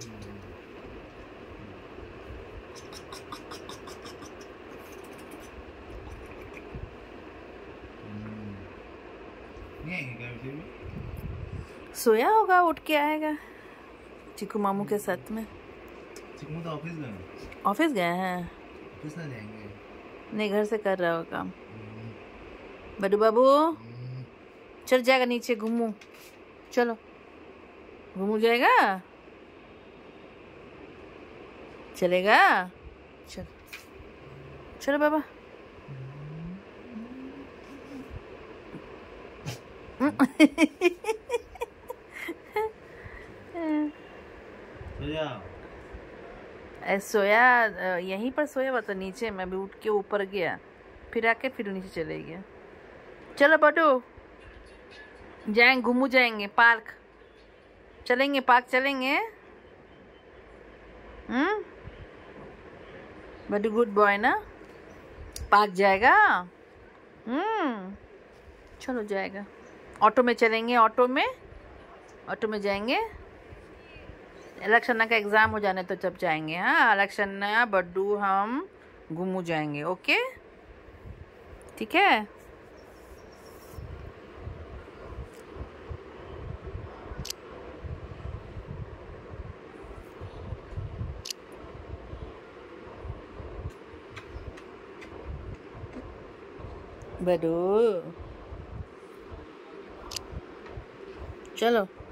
सोया होगा, उठ के आएगा चिकू मामू के साथ में। चिकू तो ऑफिस गए। ऑफिस गए हैं? ऑफिस ना जाएंगे। नहीं, घर से कर रहा हो काम। बड़ू बाबू चल जाएगा नीचे घूमू, चलो घूमू जाएगा, चलेगा, चलो चलो बाबा। सोया यहीं पर सोया हुआ तो नीचे मैं भी उठ के ऊपर गया, फिर आके फिर नीचे चले गया। चलो बटू जाएंगे, घूमू जाएंगे, पार्क चलेंगे, पार्क चलेंगे। बटू गुड बॉय ना, पार्क जाएगा। चलो जाएगा, ऑटो में चलेंगे, ऑटो में जाएंगे। इलेक्शन का एग्ज़ाम हो जाने तो जब जाएंगे। हाँ, इलेक्शन बड्डू हम घूमू जाएंगे। ओके ठीक है। बड्डू चलो।